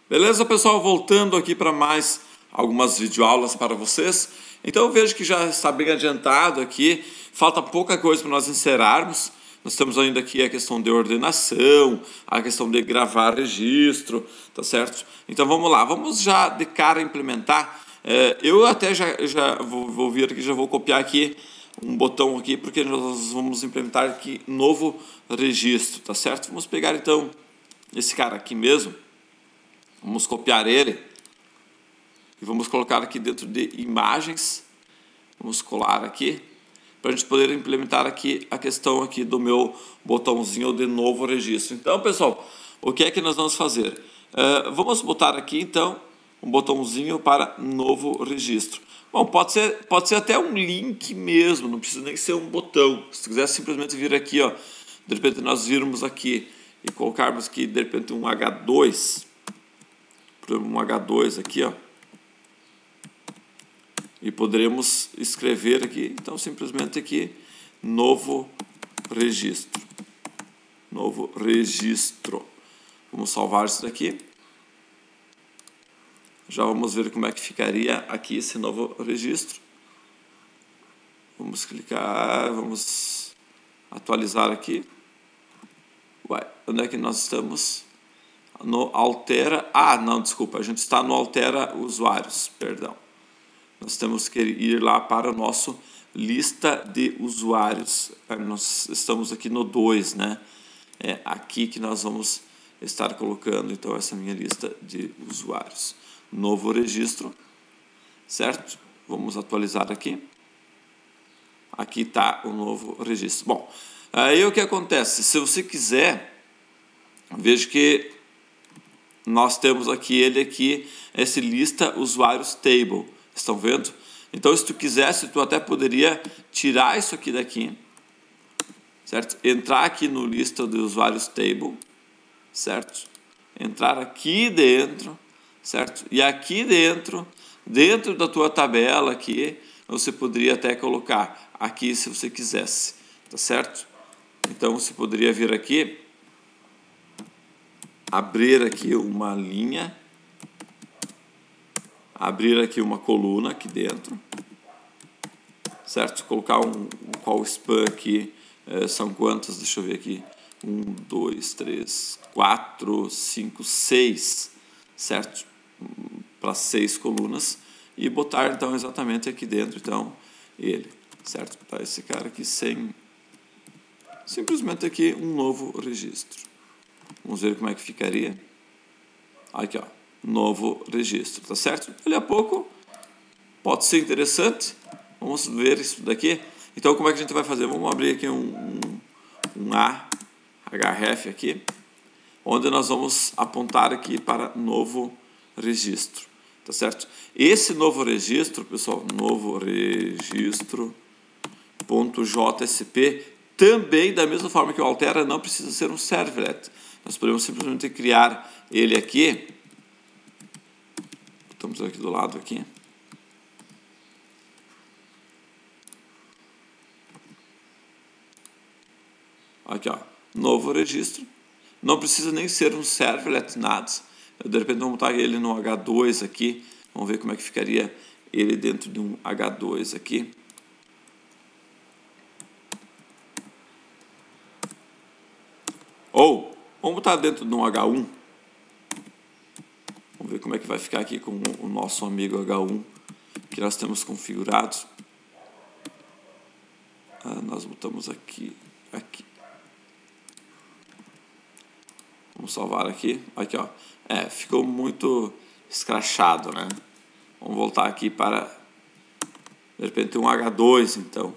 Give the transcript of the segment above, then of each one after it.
Beleza, pessoal? Voltando aqui para mais algumas videoaulas para vocês. Então eu vejo que já está bem adiantado aqui. Falta pouca coisa para nós encerrarmos. Nós temos ainda aqui a questão de ordenação, a questão de gravar registro, tá certo? Então vamos lá, vamos já de cara implementar. Eu até já vou vir aqui, já vou copiar aqui um botão aqui, porque nós vamos implementar aqui novo registro, tá certo? Vamos pegar então esse cara aqui mesmo. Vamos copiar ele e vamos colocar aqui dentro de imagens. Vamos colar aqui para a gente poder implementar aqui a questão aqui do meu botãozinho de novo registro. Então, pessoal, o que é que nós vamos fazer? Vamos botar aqui então um botãozinho para novo registro. Bom, pode ser até um link mesmo, não precisa nem ser um botão. Se quiser simplesmente vir aqui, ó, de repente nós virmos aqui e colocarmos aqui de repente um H2, um H2 aqui, ó, e poderemos escrever aqui, então simplesmente aqui novo registro, vamos salvar isso daqui. Já vamos ver como é que ficaria aqui esse novo registro. Vamos clicar, vamos atualizar aqui. Ué, onde é que nós estamos? No altera, não, desculpa, a gente está no altera usuários, perdão. Nós temos que ir lá para o nosso lista de usuários. Nós estamos aqui no 2, né? É aqui que nós vamos estar colocando, então, essa minha lista de usuários. Novo registro, certo? Vamos atualizar aqui. Aqui está o novo registro. Bom, aí o que acontece? Se você quiser, veja que nós temos aqui esse lista usuários table. Estão vendo? Então, se tu quisesse, tu até poderia tirar isso aqui daqui, certo? Entrar aqui no lista de usuários table, certo? Entrar aqui dentro, certo? E aqui dentro da tua tabela aqui, você poderia até colocar aqui se você quisesse, tá certo? Então, você poderia vir aqui, abrir aqui uma linha, abrir aqui uma coluna aqui dentro, certo? Colocar um call span aqui, são quantas? Deixa eu ver aqui, 1, 2, 3, 4, 5, 6, certo? Para 6 colunas e botar então exatamente aqui dentro, então, ele, certo? Tá esse cara aqui sem, simplesmente aqui um novo registro. Vamos ver como é que ficaria. Aqui, ó. Novo registro, tá certo? Daqui a pouco pode ser interessante. Vamos ver isso daqui. Então, como é que a gente vai fazer? Vamos abrir aqui um href aqui, onde nós vamos apontar aqui para novo registro, tá certo? Esse novo registro, pessoal, novo registro.jsp, também da mesma forma que o altera, não precisa ser um servlet. Nós podemos simplesmente criar ele aqui. Estamos aqui do lado aqui. Aqui, ó, novo registro. Não precisa nem ser um servlet, nada. De repente vamos botar ele no H2 aqui. Vamos ver como é que ficaria ele dentro de um H2 aqui. Ou vamos botar dentro de um H1. Vamos ver como é que vai ficar aqui com o nosso amigo H1 que nós temos configurado. Nós botamos aqui. Vamos salvar aqui. Aqui, ó. Ficou muito escrachado, né? Vamos voltar aqui para, de repente, um H2, então.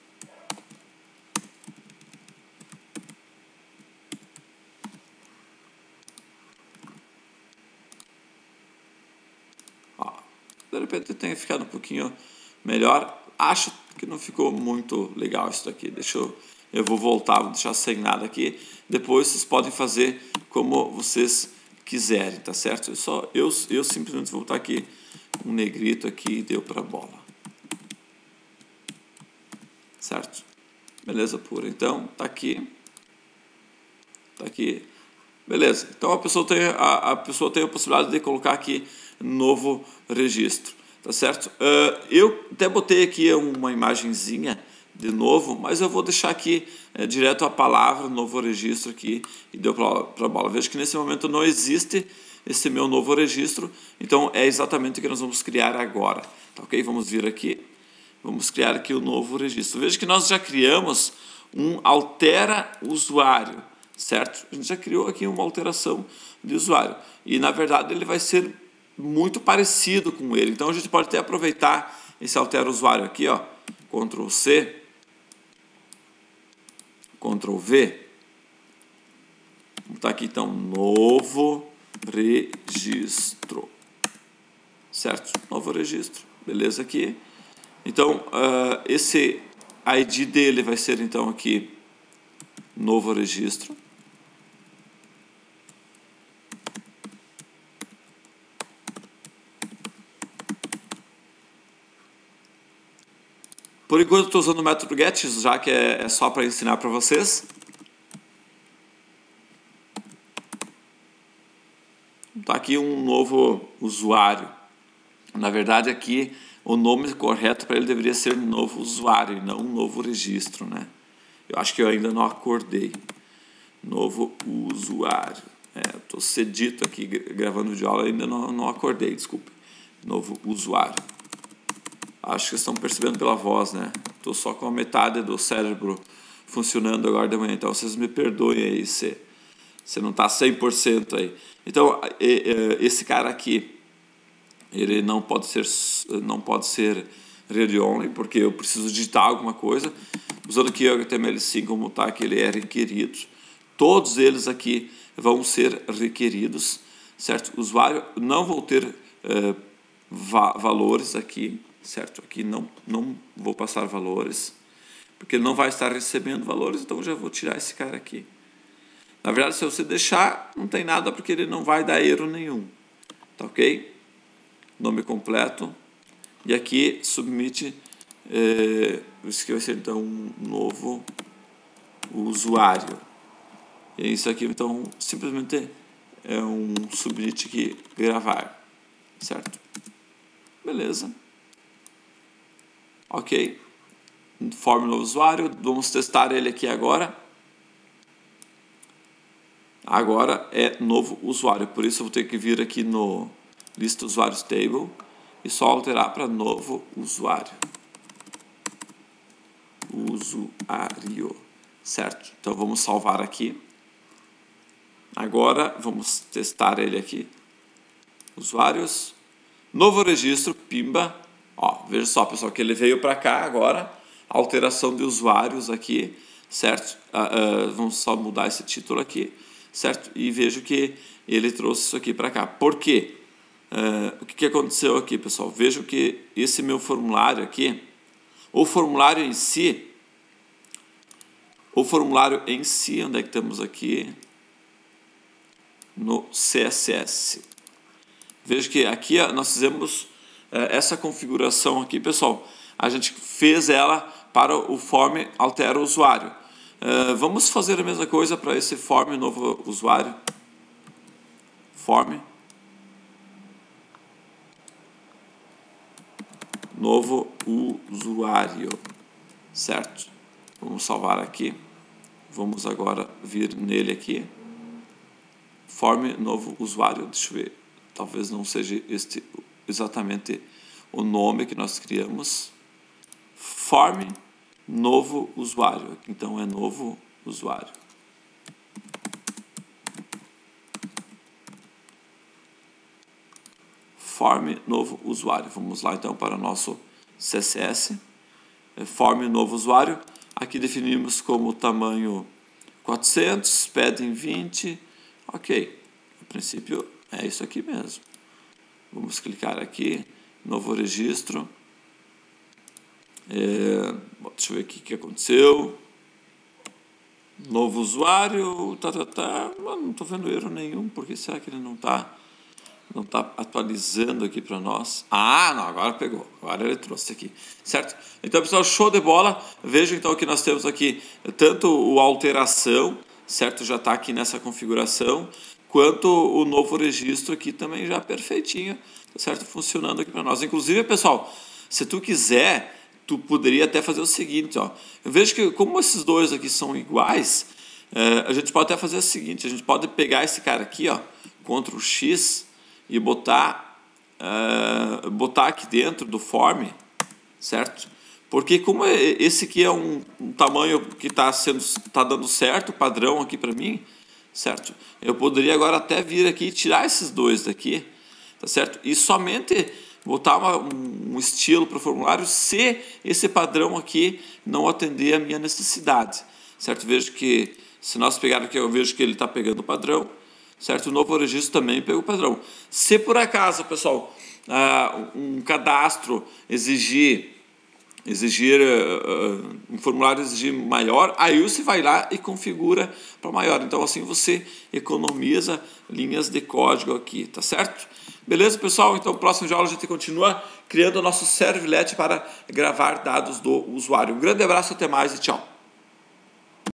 De repente tem ficado um pouquinho melhor. Acho que não ficou muito legal isso daqui. Eu vou voltar, vou deixar sem nada aqui. Depois vocês podem fazer como vocês quiserem, tá certo? Eu simplesmente vou botar aqui um negrito aqui e deu para bola. Certo? Beleza pura. Então, tá aqui. Beleza, então a pessoa tem a possibilidade de colocar aqui novo registro, tá certo? Eu até botei aqui uma imagenzinha de novo, mas eu vou deixar aqui direto a palavra novo registro aqui e deu para a bola. Veja que nesse momento não existe esse meu novo registro, então é exatamente o que nós vamos criar agora, tá ok? Vamos vir aqui, vamos criar aqui o novo registro. Veja que nós já criamos um altera usuário, certo? A gente já criou aqui uma alteração de usuário e na verdade ele vai ser muito parecido com ele. Então a gente pode até aproveitar esse altera usuário aqui, ó, Ctrl C, Ctrl V. Vamos botar aqui então novo registro, certo? Novo registro, beleza aqui. Então esse ID dele vai ser então aqui novo registro. Por enquanto eu estou usando o método get, já que é só para ensinar para vocês. Tá aqui um novo usuário. Na verdade aqui o nome correto para ele deveria ser novo usuário e não novo registro, né? Eu acho que eu ainda não acordei. Novo usuário. Estou cedito aqui gravando vídeo aula, ainda não acordei, desculpe. Novo usuário. Acho que vocês estão percebendo pela voz, né? Estou só com a metade do cérebro funcionando agora de manhã, então vocês me perdoem aí se não está 100% aí. Então, esse cara aqui, ele não pode ser read-only, porque eu preciso digitar alguma coisa. Usando aqui o HTML5, como está aqui, ele é requerido. Todos eles aqui vão ser requeridos, certo? O usuário não vão ter valores aqui, certo? Aqui não vou passar valores, porque ele não vai estar recebendo valores, então eu já vou tirar esse cara aqui. Na verdade, se você deixar, não tem nada, porque ele não vai dar erro nenhum, tá ok? Nome completo, e aqui submit, isso aqui vai ser então um novo usuário. E isso aqui então simplesmente é um submit aqui, gravar, certo? Beleza. Ok. Form novo usuário, vamos testar ele aqui agora. Agora é novo usuário, por isso eu vou ter que vir aqui no lista usuários table e só alterar para novo usuário. Usuário, certo? Então vamos salvar aqui. Agora vamos testar ele aqui. Usuários, novo registro, pimba. Ó, veja só, pessoal, que ele veio para cá agora. Alteração de usuários aqui, certo? Vamos só mudar esse título aqui, certo? E vejo que ele trouxe isso aqui para cá. Por quê? O que aconteceu aqui, pessoal? Vejo que esse meu formulário aqui, o formulário em si, onde é que estamos aqui? No CSS. Vejo que aqui nós fizemos essa configuração aqui, pessoal. A gente fez ela para o form altera usuário. Vamos fazer a mesma coisa para esse form novo usuário. Form novo usuário, certo? Vamos salvar aqui. Vamos agora vir nele aqui. Form novo usuário. Deixa eu ver. Talvez não seja este exatamente o nome que nós criamos. Form novo usuário. Então é novo usuário. Form novo usuário. Vamos lá então para o nosso CSS. Form novo usuário. Aqui definimos como tamanho 400, padding 20. Ok. A princípio é isso aqui mesmo. Vamos clicar aqui. Novo registro. Deixa eu ver aqui o que aconteceu. Novo usuário. Não estou vendo erro nenhum. Por que será que ele não está atualizando aqui para nós? Ah, não, agora pegou. Agora ele trouxe aqui, certo? Então, pessoal, show de bola. Vejam então que nós temos aqui tanto a alteração, certo? Já está aqui nessa configuração, quanto o novo registro aqui também já perfeitinho, certo? Funcionando aqui para nós. Inclusive, pessoal, se tu quiser, tu poderia até fazer o seguinte, ó. Eu vejo que como esses dois aqui são iguais, a gente pode até fazer o seguinte, a gente pode pegar esse cara aqui, ó, Ctrl X e botar aqui dentro do form, certo? Porque como esse aqui é um tamanho que está dando certo, padrão aqui para mim, certo? Eu poderia agora até vir aqui e tirar esses dois daqui, tá certo? E somente botar um estilo para o formulário se esse padrão aqui não atender a minha necessidade, certo? Vejo que, se nós pegarmos aqui, eu vejo que ele está pegando o padrão, certo? O novo registro também pega o padrão. Se por acaso, pessoal, um cadastro exigir um formulário exigir maior, aí você vai lá e configura para maior. Então assim você economiza linhas de código aqui, tá certo? Beleza, pessoal? Então no próximo aula a gente continua criando o nosso servlet para gravar dados do usuário. Um grande abraço, até mais e tchau!